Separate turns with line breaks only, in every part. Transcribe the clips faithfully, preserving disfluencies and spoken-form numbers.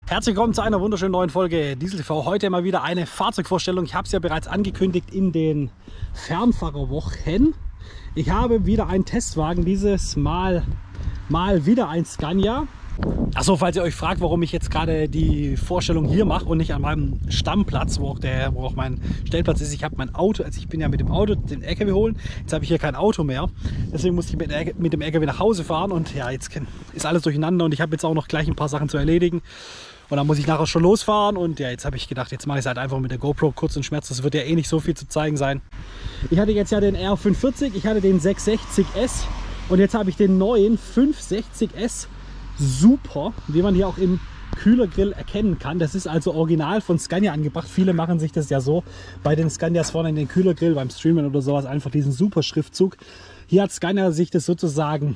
Herzlich willkommen zu einer wunderschönen neuen Folge Diesel T V. Heute mal wieder eine Fahrzeugvorstellung. Ich habe es ja bereits angekündigt in den Fernfahrerwochen. Ich habe wieder einen Testwagen, dieses Mal mal wieder ein Scania. Achso, falls ihr euch fragt, warum ich jetzt gerade die Vorstellung hier mache und nicht an meinem Stammplatz, wo auch, der, wo auch mein Stellplatz ist. Ich habe mein Auto, also ich bin ja mit dem Auto den L K W holen. Jetzt habe ich hier kein Auto mehr. Deswegen musste ich mit, mit dem L K W nach Hause fahren. Und ja, jetzt ist alles durcheinander und ich habe jetzt auch noch gleich ein paar Sachen zu erledigen. Und dann muss ich nachher schon losfahren. Und ja, jetzt habe ich gedacht, jetzt mache ich es halt einfach mit der GoPro kurz und schmerz. Das wird ja eh nicht so viel zu zeigen sein. Ich hatte jetzt ja den R fünfhundertvierzig, ich hatte den sechshundertsechzig S und jetzt habe ich den neuen fünfhundertsechzig S Super, wie man hier auch im Kühlergrill erkennen kann. Das ist also original von Scania angebracht. Viele machen sich das ja so bei den Scanias vorne in den Kühlergrill, beim Streamen oder sowas, einfach diesen Super Schriftzug. Hier hat Scania sich das sozusagen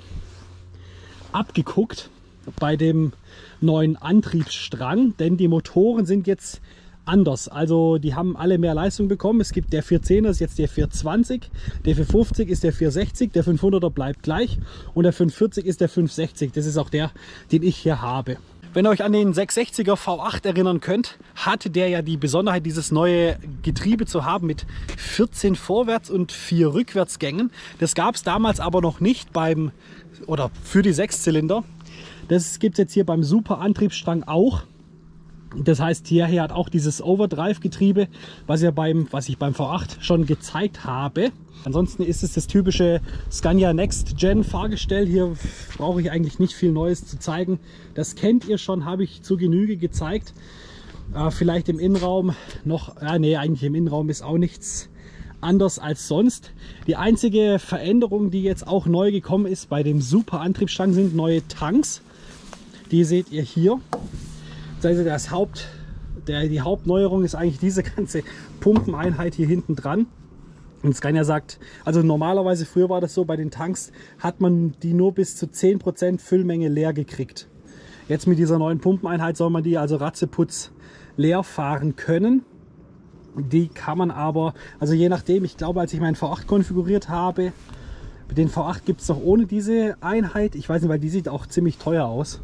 abgeguckt bei dem neuen Antriebsstrang, denn die Motoren sind jetzt anders. Also die haben alle mehr Leistung bekommen. Es gibt der vierzehner ist jetzt der vierhundertzwanzig, der vierhundertfünfzig ist der vierhundertsechzig, der fünfhunderter bleibt gleich und der fünfhundertvierzig ist der fünfhundertsechzig. Das ist auch der, den ich hier habe. Wenn ihr euch an den sechshundertsechziger V acht erinnern könnt, hatte der ja die Besonderheit, dieses neue Getriebe zu haben mit vierzehn Vorwärts- und vier Rückwärtsgängen. Das gab es damals aber noch nicht beim oder für die Sechszylinder. Das gibt es jetzt hier beim Super Antriebsstrang auch. Das heißt, hierher hat auch dieses Overdrive-Getriebe, was, ja beim, was ich beim V acht schon gezeigt habe. Ansonsten ist es das typische Scania Next Gen Fahrgestell. Hier brauche ich eigentlich nicht viel Neues zu zeigen. Das kennt ihr schon, habe ich zu Genüge gezeigt. Äh, vielleicht im Innenraum noch, äh, nee, eigentlich im Innenraum ist auch nichts anders als sonst. Die einzige Veränderung, die jetzt auch neu gekommen ist bei dem Super Antriebsstrang, sind neue Tanks. Die seht ihr hier. Also das Haupt, der, die Hauptneuerung ist eigentlich diese ganze Pumpeneinheit hier hinten dran. Und Scania sagt, also normalerweise früher war das so, bei den Tanks hat man die nur bis zu zehn Prozent Füllmenge leer gekriegt. Jetzt mit dieser neuen Pumpeneinheit soll man die also ratzeputz leer fahren können. Die kann man aber, also je nachdem, ich glaube, als ich meinen V acht konfiguriert habe, den V acht gibt es noch ohne diese Einheit. Ich weiß nicht, weil die sieht auch ziemlich teuer aus.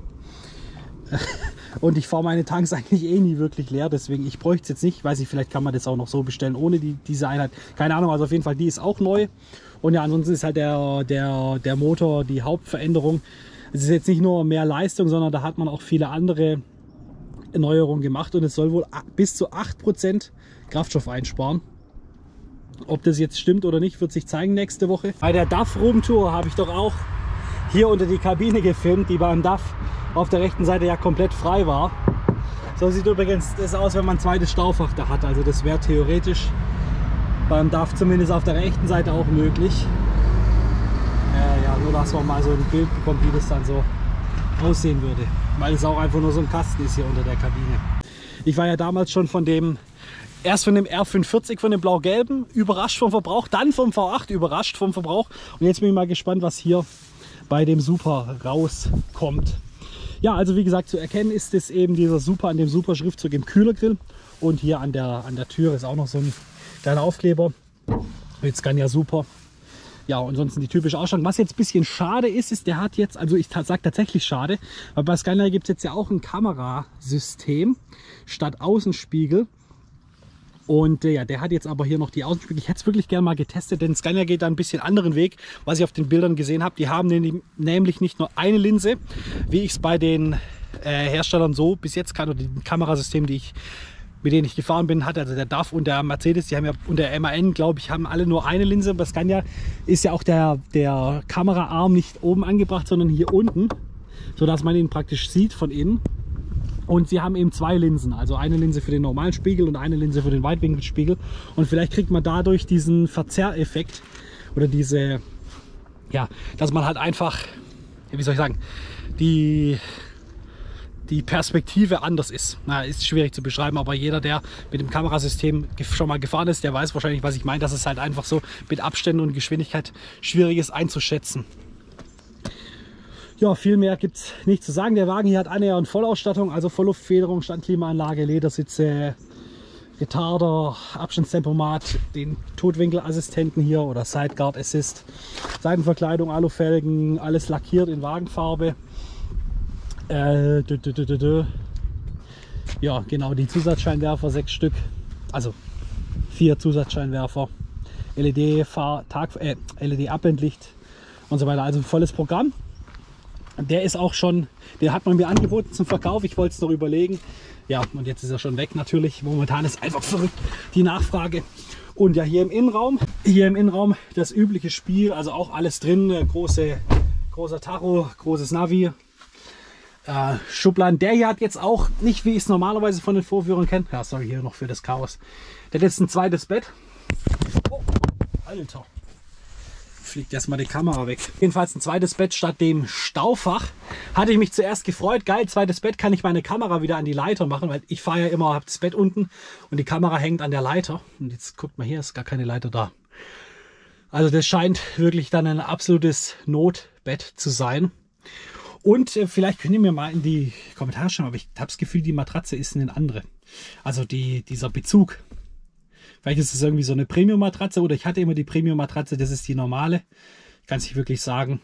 Und ich fahre meine Tanks eigentlich eh nie wirklich leer, deswegen ich bräuchte es jetzt nicht. Ich weiß nicht, vielleicht kann man das auch noch so bestellen ohne die, diese Einheit. Keine Ahnung, also auf jeden Fall, die ist auch neu. Und ja, ansonsten ist halt der, der, der Motor die Hauptveränderung. Es ist jetzt nicht nur mehr Leistung, sondern da hat man auch viele andere Neuerungen gemacht. Und es soll wohl bis zu acht Prozent Kraftstoff einsparen. Ob das jetzt stimmt oder nicht, wird sich zeigen nächste Woche. Bei der D A F-Room-Tour habe ich doch auch hier unter die Kabine gefilmt, die beim D A F auf der rechten Seite ja komplett frei war. So sieht übrigens das aus, wenn man ein zweites Staufach da hat. Also das wäre theoretisch beim D A F zumindest auf der rechten Seite auch möglich. Äh, ja, nur dass man mal so ein Bild bekommt, wie das dann so aussehen würde. Weil es auch einfach nur so ein Kasten ist hier unter der Kabine. Ich war ja damals schon von dem, erst von dem R fünfhundertvierzig, von dem blau-gelben, überrascht vom Verbrauch, dann vom V acht überrascht vom Verbrauch. Und jetzt bin ich mal gespannt, was hier bei dem Super rauskommt. Ja, also wie gesagt, zu erkennen ist es eben dieser Super an dem Super Schriftzug im Kühlergrill. Und hier an der, an der Tür ist auch noch so ein kleiner Aufkleber. Jetzt kann ja Super. Ja, und ansonsten die typische Ausstattung. Was jetzt ein bisschen schade ist, ist, der hat jetzt, also ich sage tatsächlich schade, weil bei Scania gibt es jetzt ja auch ein Kamerasystem statt Außenspiegel. Und äh, ja, der hat jetzt aber hier noch die Außenspiegel. Ich hätte es wirklich gerne mal getestet, denn Scania geht da ein bisschen anderen Weg, was ich auf den Bildern gesehen habe. Die haben nämlich nicht nur eine Linse, wie ich es bei den äh, Herstellern so bis jetzt kann, oder die Kamerasystemen, die ich, mit denen ich gefahren bin, hatte. Also der D A F und der Mercedes, die haben ja, und der M A N, glaube ich, haben alle nur eine Linse. Bei Scania ist ja auch der, der Kameraarm nicht oben angebracht, sondern hier unten, sodass man ihn praktisch sieht von innen. Und sie haben eben zwei Linsen, also eine Linse für den normalen Spiegel und eine Linse für den Weitwinkelspiegel. Und vielleicht kriegt man dadurch diesen Verzerreffekt oder diese, ja, dass man halt einfach, wie soll ich sagen, die, die Perspektive anders ist. Na, ist schwierig zu beschreiben, aber jeder, der mit dem Kamerasystem schon mal gefahren ist, der weiß wahrscheinlich, was ich meine, dass es halt einfach so mit Abständen und Geschwindigkeit schwierig ist einzuschätzen. Ja, viel mehr gibt es nicht zu sagen. Der Wagen hier hat Eine- und Vollausstattung, also Vollluftfederung, Standklimaanlage, Ledersitze, Retarder, Abstandstempomat, den Totwinkelassistenten hier oder Sideguard Assist, Seitenverkleidung, Alufelgen, alles lackiert in Wagenfarbe. Äh, dü, dü, dü, dü, dü. Ja, genau, die Zusatzscheinwerfer, sechs Stück, also vier Zusatzscheinwerfer, L E D-Fahr-Tag, äh, L E D-Abblendlicht und so weiter. Also ein volles Programm. Der ist auch schon, der hat man mir angeboten zum Verkauf. Ich wollte es noch überlegen. Ja, und jetzt ist er schon weg natürlich. Momentan ist einfach verrückt die Nachfrage. Und ja, hier im Innenraum, hier im Innenraum das übliche Spiel, also auch alles drin. Große, großer Tacho, großes Navi, äh, Schubladen. Der hier hat jetzt auch nicht, wie ich es normalerweise von den Vorführern kenne. Ja, sorry, hier noch für das Chaos. Der hat jetzt ein zweites Bett. Oh, Alter. Fliegt erstmal die Kamera weg. Jedenfalls ein zweites Bett statt dem Staufach. Hatte ich mich zuerst gefreut. Geil, zweites Bett, kann ich meine Kamera wieder an die Leiter machen, weil ich fahre ja immer, habe das Bett unten und die Kamera hängt an der Leiter. Und jetzt guckt mal hier, ist gar keine Leiter da. Also das scheint wirklich dann ein absolutes Notbett zu sein. Und äh, vielleicht könnt ihr mir mal in die Kommentare schreiben, aber ich habe das Gefühl, die Matratze ist eine andere. Also die, dieser Bezug. Vielleicht ist es irgendwie so eine Premium-Matratze oder ich hatte immer die Premium-Matratze, das ist die normale. Ich kann es nicht wirklich sagen.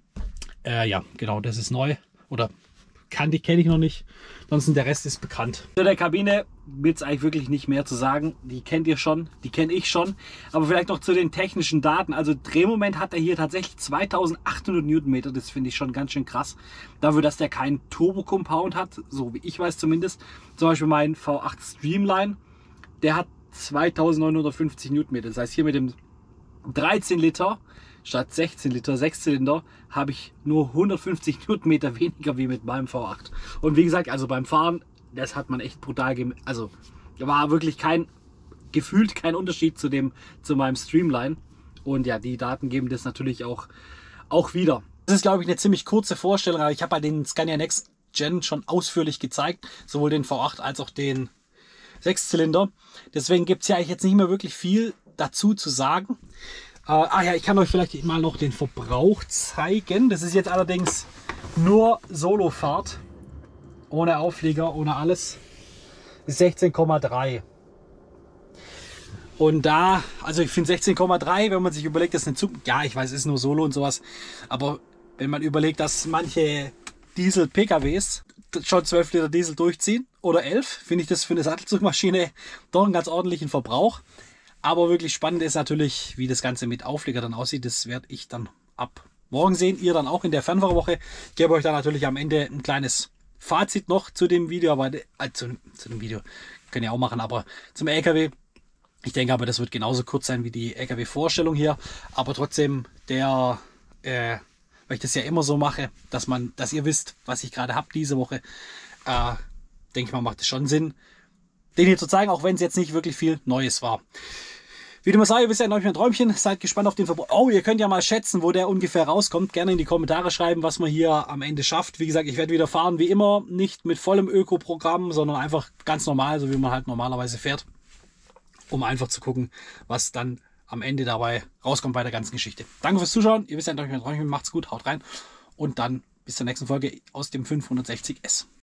Äh, ja, genau, das ist neu. Oder kann die kenne ich noch nicht. Ansonsten der Rest ist bekannt. Zu der Kabine gibt es eigentlich wirklich nicht mehr zu sagen. Die kennt ihr schon, die kenne ich schon. Aber vielleicht noch zu den technischen Daten. Also Drehmoment hat er hier tatsächlich zweitausendachthundert Newtonmeter. Das finde ich schon ganz schön krass. Dafür, dass der keinen Turbo-Compound hat, so wie ich weiß zumindest. Zum Beispiel mein V acht Streamline, der hat zweitausendneunhundertfünfzig Newtonmeter. Das heißt, hier mit dem dreizehn Liter statt sechzehn Liter Sechszylinder habe ich nur hundertfünfzig Newtonmeter weniger wie mit meinem V acht. Und wie gesagt, also beim Fahren, das hat man echt brutal gem also da war wirklich kein gefühlt kein Unterschied zu dem zu meinem Streamline. Und ja, die Daten geben das natürlich auch auch wieder. Das ist, glaube ich, eine ziemlich kurze Vorstellung, aber ich habe halt den Scania Next Gen schon ausführlich gezeigt, sowohl den V acht als auch den Sechszylinder. Deswegen gibt es ja eigentlich jetzt nicht mehr wirklich viel dazu zu sagen. Äh, ah ja, ich kann euch vielleicht mal noch den Verbrauch zeigen. Das ist jetzt allerdings nur Solofahrt. Ohne Auflieger, ohne alles. sechzehn Komma drei. Und da, also ich finde sechzehn Komma drei, wenn man sich überlegt, das ist eine Zukunft. Ja, ich weiß, es ist nur Solo und sowas. Aber wenn man überlegt, dass manche Diesel-P K Ws schon zwölf Liter Diesel durchziehen oder elf, finde ich das für eine Sattelzugmaschine doch einen ganz ordentlichen Verbrauch. Aber wirklich spannend ist natürlich, wie das Ganze mit Auflieger dann aussieht. Das werde ich dann ab morgen sehen. Ihr dann auch in der Fernfahrerwoche. Ich gebe euch dann natürlich am Ende ein kleines Fazit noch zu dem Video. Aber äh, zu, zu dem Video könnt ihr auch machen. Aber zum L K W, ich denke aber, das wird genauso kurz sein wie die L K W-Vorstellung hier. Aber trotzdem der... Äh, weil ich das ja immer so mache, dass man, dass ihr wisst, was ich gerade habe diese Woche, äh, denke ich mal, macht es schon Sinn, den hier zu zeigen, auch wenn es jetzt nicht wirklich viel Neues war. Wie du mal sagst, ihr wisst ja noch nicht mein Träumchen, seid gespannt auf den Verbrauch. Oh, ihr könnt ja mal schätzen, wo der ungefähr rauskommt. Gerne in die Kommentare schreiben, was man hier am Ende schafft. Wie gesagt, ich werde wieder fahren, wie immer, nicht mit vollem Öko-Programm, sondern einfach ganz normal, so wie man halt normalerweise fährt, um einfach zu gucken, was dann am Ende dabei rauskommt bei der ganzen Geschichte. Danke fürs Zuschauen. Ihr wisst ja, macht's gut, haut rein und dann bis zur nächsten Folge aus dem fünfhundertsechzig S.